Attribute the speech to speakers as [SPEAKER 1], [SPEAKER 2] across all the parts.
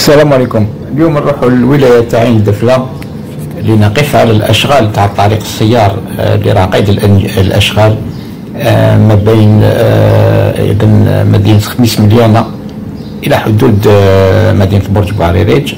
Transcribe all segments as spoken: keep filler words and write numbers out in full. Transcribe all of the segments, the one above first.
[SPEAKER 1] السلام عليكم. اليوم نروحوا للولاية تاع عين دفلة لنقف على الأشغال تاع طريق السيار لرقيد الأشغال ما بين إذن مدينة خميس مليانة إلى حدود مدينة برج بوعريريج.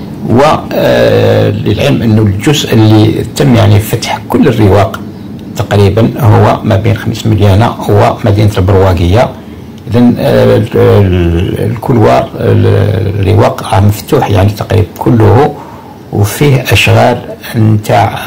[SPEAKER 1] وللعلم أنه الجزء اللي تم يعني فتح كل الرواق تقريبا هو ما بين خميس مليانة ومدينة البرواقية. إذن الكلوار الرواق مفتوح يعني تقريبا كله، وفيه أشغال نتاع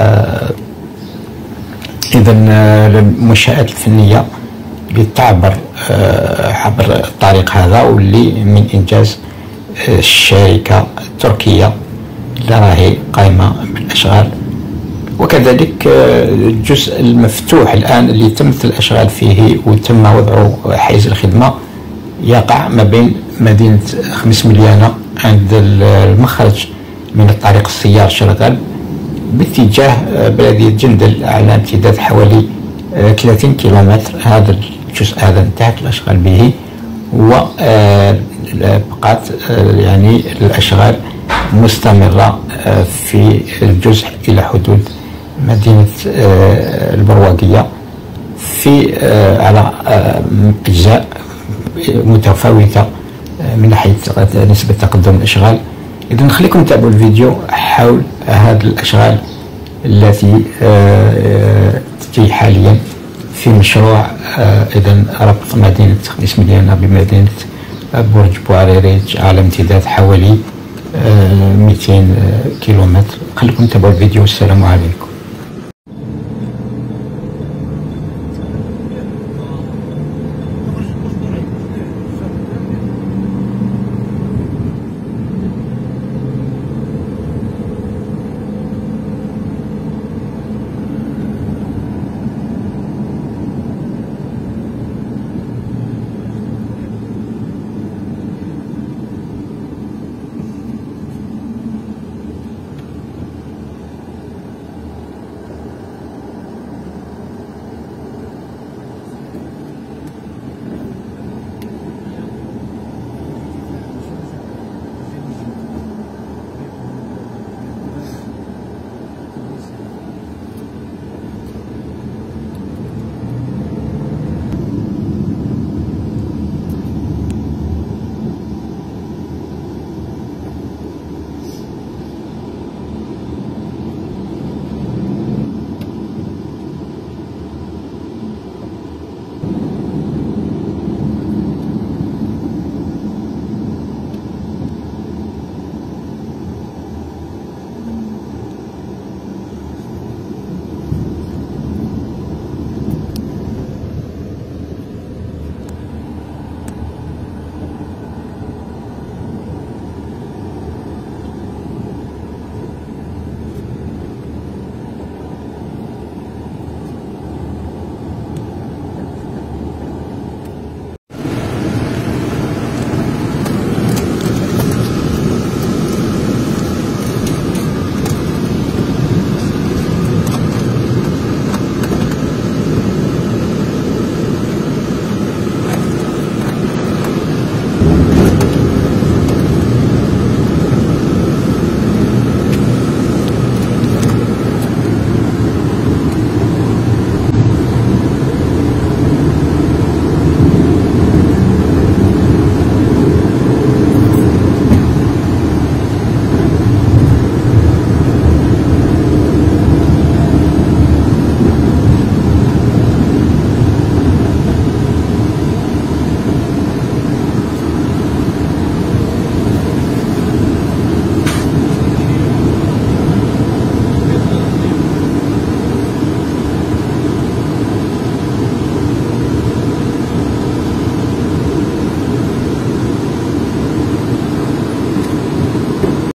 [SPEAKER 1] إذن المنشآت الفنية اللي تعبر عبر الطريق هذا، واللي من إنجاز الشركة التركية اللي راهي قائمة بالأشغال. وكذلك الجزء المفتوح الآن اللي تمت الأشغال فيه وتم وضعه حيز الخدمة يقع ما بين مدينة خميس مليانة عند المخرج من الطريق السيار شرغال باتجاه بلدية جندل على امتداد حوالي ثلاثين كيلومتر. هذا الجزء هذا انتهت الأشغال به، وبقات يعني الأشغال مستمرة في الجزء إلى حدود مدينة البرواقية في على أجزاء متفاوتة من ناحية نسبة تقدم الأشغال. إذا نخليكم تتابعوا الفيديو حول هذه الأشغال التي تجري حاليا في مشروع إذا ربط مدينة خميس مليانة بمدينة برج بوعريريج على امتداد حوالي مئتين كيلومتر. خليكم تتابعوا الفيديو والسلام عليكم.